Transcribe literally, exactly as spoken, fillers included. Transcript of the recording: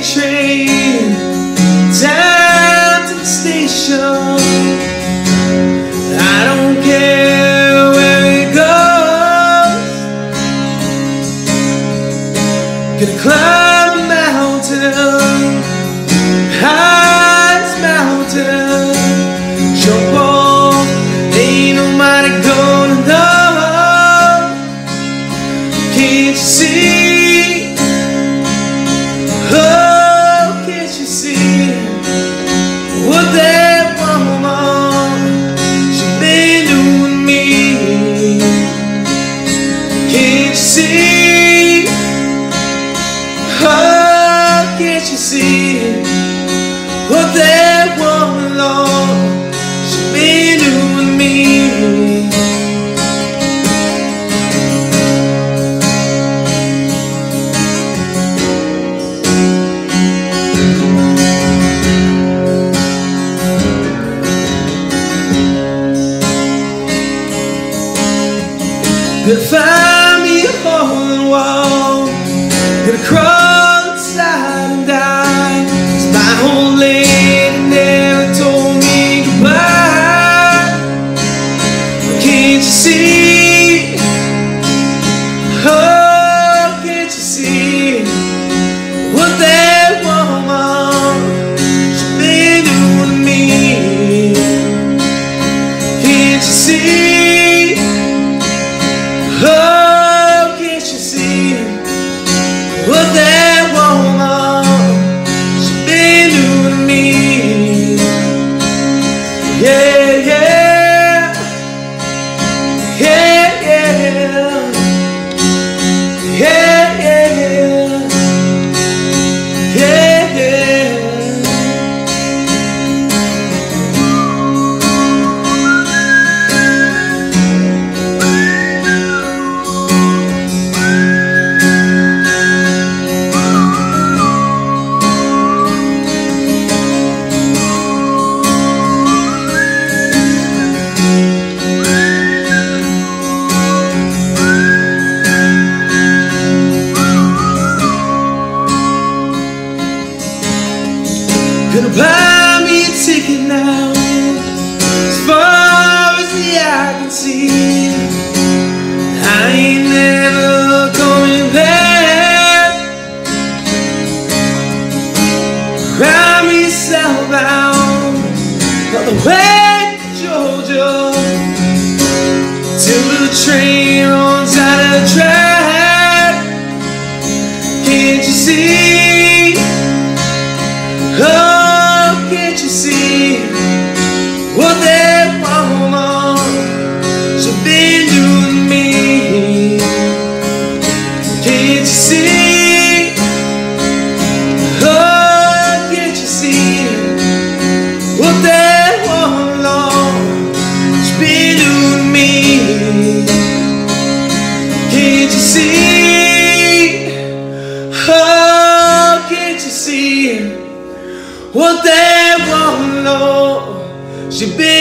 train down to the station. I don't care where it goes. Gonna climb a mountain, highest mountain, jump off, ain't nobody gonna know. Can't you see? Oh, can't you see what that woman she been doing me? Can't you see? Oh, can't you see what that woman, Lord, she been doing me? Gonna find me a hole in the wall, gonna crawl inside and die. 'Cause my old lady never told me goodbye. Can't you see? Oh, can't you see what that woman she been doing to me? Can't you see? Oh, can't you see what that woman she been doing to me? Yeah, yeah, yeah, yeah, yeah, yeah, yeah, yeah. Gonna buy me a ticket now, as far as the eye can see. I ain't never going back. Cry me southbound all the way to Georgia, till the train runs out of track. Can't you see? Oh, can't you see what that woman she been doing to me? Can't you see? Oh, can't you see what that woman, Lord, she been doing to me? Can't you see? Oh, can't you see what that woman, Lord, she been